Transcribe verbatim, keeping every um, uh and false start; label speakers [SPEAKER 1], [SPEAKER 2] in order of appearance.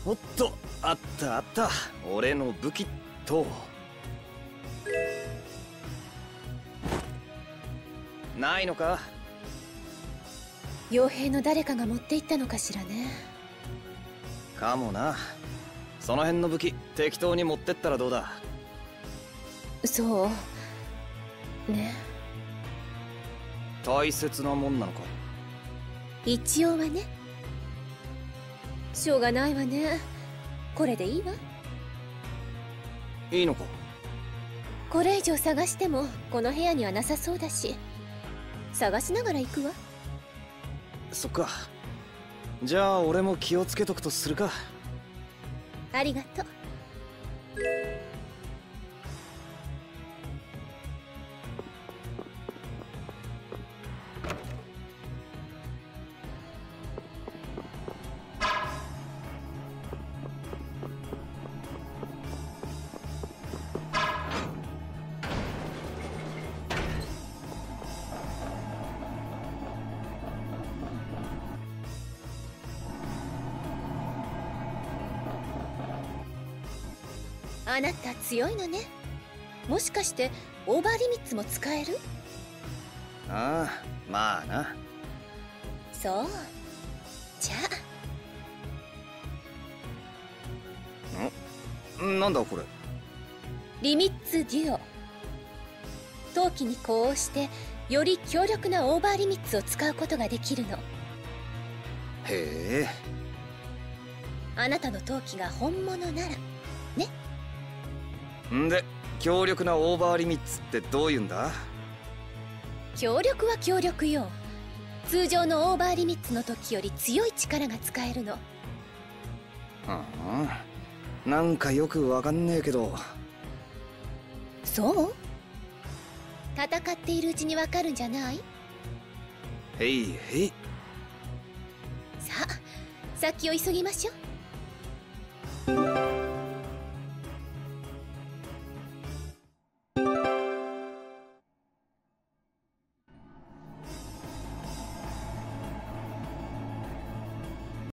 [SPEAKER 1] おっと、あったあった、俺の武器と。ないのか？
[SPEAKER 2] 傭兵の誰かが持って行ったのかしらね。
[SPEAKER 1] かもな。その辺の武器適当に持ってったらどうだ？
[SPEAKER 2] そうね。
[SPEAKER 1] 大切なもんなのか？
[SPEAKER 2] 一応はね。しょうがないわね。これでいいわ。
[SPEAKER 1] いいのか？
[SPEAKER 2] これ以上探してもこの部屋にはなさそうだし、探しながら行くわ。
[SPEAKER 1] そっか。じゃあ俺も気をつけとくとするか。
[SPEAKER 2] ありがとう。あなた強いのね。もしかしてオーバーリミッツも使える？
[SPEAKER 1] ああ、まあな。
[SPEAKER 2] そうじゃ
[SPEAKER 1] あんなんだこれ？
[SPEAKER 2] リミッツデュオ。陶器に呼応してより強力なオーバーリミッツを使うことができるの。
[SPEAKER 1] へえ。
[SPEAKER 2] あなたの陶器が本物ならね。
[SPEAKER 1] んで、強力なオーバーリミッツってどういうんだ？
[SPEAKER 2] 強力は強力よ。通常のオーバーリミッツの時より強い力が使えるの。
[SPEAKER 1] うん、なんかよくわかんねえけど。
[SPEAKER 2] そう？戦っているうちにわかるんじゃない？
[SPEAKER 1] へいへい。
[SPEAKER 2] さあ、先を急ぎましょう。